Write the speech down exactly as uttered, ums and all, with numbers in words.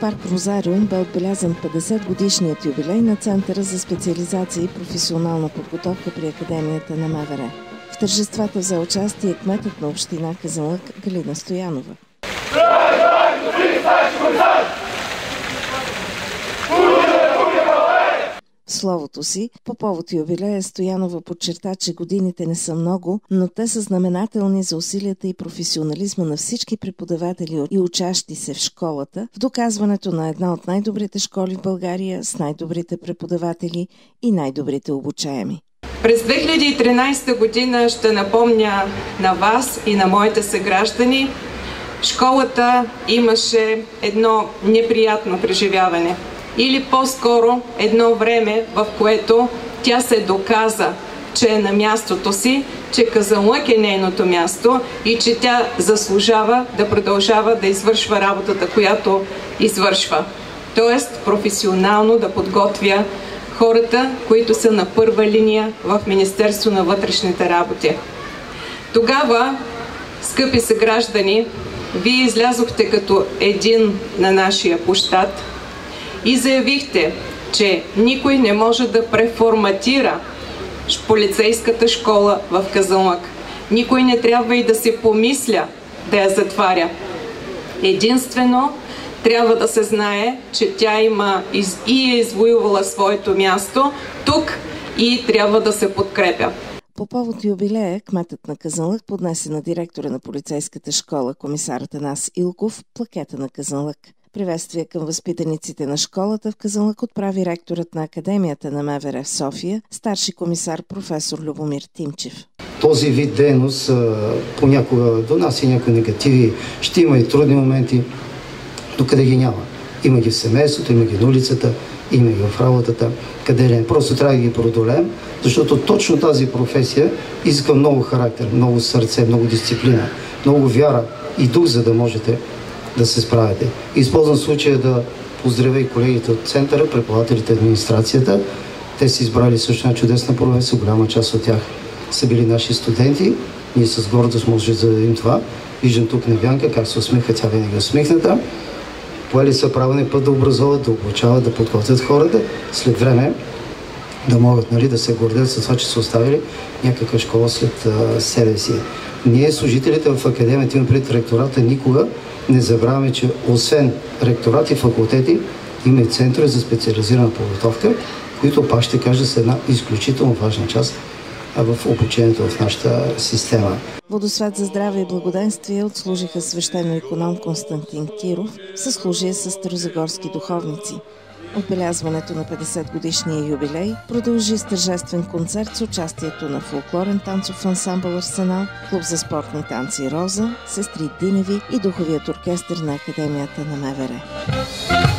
парк Розариум бе отбелязан петдесет годишният юбилей на Центъра за специализация и професионална подготовка при Академията на МВР. В тържествата взе участие кметът на община Казанлък Галина Стоянова. В словото си по повод юбилея Стоянова подчерта, че годините не са много, но те са знаменателни за усилията и професионализма на всички преподаватели и учащи се в школата, в доказването на една от най-добрите школи в България с най-добрите преподаватели и най-добрите обучаеми. През две хиляди и тринадесета година ще напомня на вас и на моите съграждани, школата имаше едно неприятно преживяване. Или по-скоро едно време, в което тя се доказа, че е на мястото си, че Казанлък е нейното място и че тя заслужава да продължава да извършва работата, която извършва. Тоест професионално да подготвя хората, които са на първа линия в Министерство на вътрешните работи. Тогава, скъпи съграждани, вие излязохте като един на нашия площад и заявихте, че никой не може да преформатира полицейската школа в Казанлък. Никой не трябва и да се помисля да я затваря. Единствено трябва да се знае, че тя има и е извоювала своето място тук и трябва да се подкрепя. По повод юбилея, кметът на Казанлък поднесе на директора на полицейската школа, комисар Атанас Илков, плакета на Казанлък. Приветствие към възпитаниците на школата в Казанлък отправи ректорът на Академията на МВР в София, старши комисар професор Любомир Тимчев. Този вид дейност понякога донася някои негативи, ще има и трудни моменти, докъде ги няма. Има ги в семейството, има ги на улицата, има ги в работата, къде не. Просто трябва да ги преодолеем, защото точно тази професия иска много характер, много сърце, много дисциплина, много вяра и дух, за да можете да се справите. Използвам случая да поздравя и колегите от центъра, преподавателите, администрацията. Те са избрали също една чудесна професия, голяма част от тях са били наши студенти. Ние с гордост може да дадем това. Виждам тук Невянка, как се усмиха, тя винаги усмихната. Поели са правилния път да образуват, да обучават, да подготвят хората, след време да могат, нали, да се гордят с това, че са оставили някаква школа след а, себе си. Ние, служителите в академията, имам пред ректората, никога не забравяме, че освен ректорати и факултети, има и центрове за специализирана подготовка, които, пак ще кажа, са една изключително важна част в обучението в нашата система. Водосвет за здраве и благоденствие отслужиха свещено иконом Константин Киров в съслужие с старозагорски духовници. Отбелязването на петдесет годишния юбилей продължи с тържествен концерт с участието на фолклорен танцов ансамбъл Арсенал, клуб за спортни танци Роза, сестри Диневи и духовият оркестър на Академията на МВР.